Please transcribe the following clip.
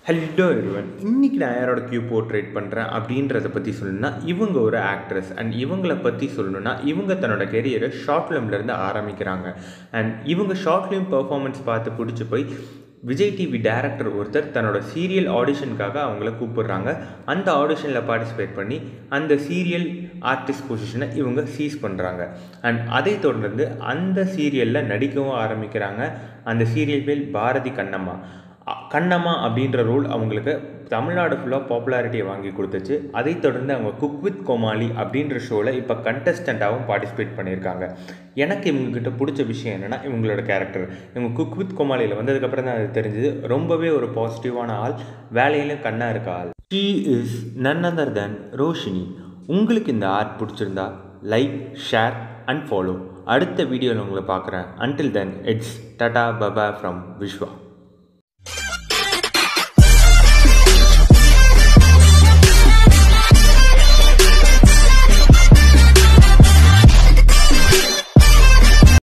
Hello everyone, இன்றைக்கி நான் யாரோட கியூ போர்ட்ரேட் பண்ணுறேன் அப்படின்றத பற்றி சொல்லணும்னா இவங்க ஒரு ஆக்ட்ரஸ். அண்ட் இவங்களை பற்றி சொல்லணும்னா இவங்க தன்னோட கெரியரை ஷார்ட் ஃபிலிம்லேருந்து ஆரம்பிக்கிறாங்க. அண்ட் இவங்க ஷார்ட் ஃபிலிம் பர்ஃபார்மன்ஸ் பார்த்து பிடிச்சி போய் விஜய் டிவி டேரக்டர் ஒருத்தர் தன்னோட சீரியல் ஆடிஷனுக்காக அவங்கள கூப்பிடுறாங்க. அந்த ஆடிஷனில் பார்ட்டிசிபேட் பண்ணி அந்த சீரியல் ஆர்டிஸ்ட் பொசிஷனை இவங்க சீஸ் பண்ணுறாங்க. அண்ட் அதை தொடர்ந்து அந்த சீரியலில் நடிக்கவும் ஆரம்பிக்கிறாங்க. அந்த சீரியல் பேர் பாரதி கண்ணம்மா. கண்ணம்மா அப்படின்ற ரோல் அவங்களுக்கு தமிழ்நாடு ஃபுல்லாக பாப்புலாரிட்டியை வாங்கி கொடுத்துச்சு. அதை தொடர்ந்து அவங்க குக் வித் கோமாளி அப்படின்ற ஷோவில் இப்போ கண்டஸ்டண்ட்டாகவும் பார்ட்டிசிபேட் பண்ணியிருக்காங்க. எனக்கு இவங்ககிட்ட பிடிச்ச விஷயம் என்னென்னா இவங்களோட கேரக்டர். இவங்க குக் வித் கோமாளியில் வந்ததுக்கப்புறம் தான் அது தெரிஞ்சது. ரொம்பவே ஒரு பாசிட்டிவான ஆள், வேலையிலும் கண்ணாக இருக்க ஆள். She is none other than Roshini. உங்களுக்கு இந்த ஆர்ட் பிடிச்சிருந்தா லைக், ஷேர் அண்ட் ஃபாலோ. அடுத்த வீடியோவில் உங்களை பார்க்குறேன். அன்டில் தென் இட்ஸ் டாடா பபா ஃப்ரம் விஸ்வா.